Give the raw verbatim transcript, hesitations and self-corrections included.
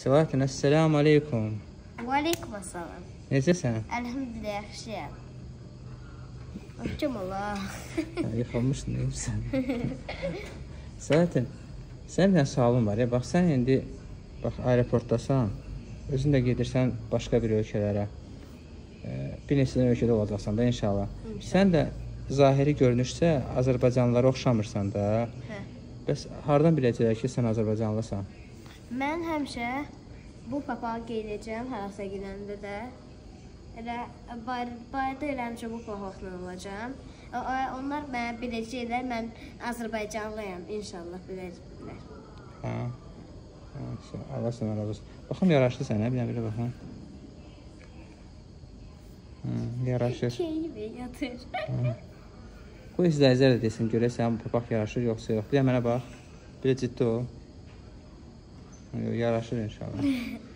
Səlahattin, əssəlamu aleykum. Və aleykum əssalam. Necəsən? Əlhamdülillah, yaxşıyam. Öpkəm Allah. Yıxılmışsın, neyirsən? Səlahattin, sənin bir sualın var ya, bax sən indi bax, aeroportdasan, özün də gedirsən başqa bir ölkələrə. Bir neçədən ölkədə olacaqsan da inşallah. Sən də zahiri görünüşsə Azərbaycanlılara oxşamırsan da. Hə. Bəs hardan biləcək ki, sən Azərbaycanlısan? Mən həmişə bu papağı geyinəcəm, harasa gedəndə də. Elə bayırda elə həmişə bu papaqla olacam. Onlar mənə biləcəklər, mən Azərbaycanlıyam, inşallah biləcəklər. Hə. Allah sənə razı olsun. Baxım, yaraşdı sənə, bir belə baxım. Yaraşır. Keyfi yatır. Qoy izləyicilər də desin, görək sən bu papaq yaraşır yoxsa yox. Bir də mənə bax, bir də ciddi ol. Yaraşır inşallah.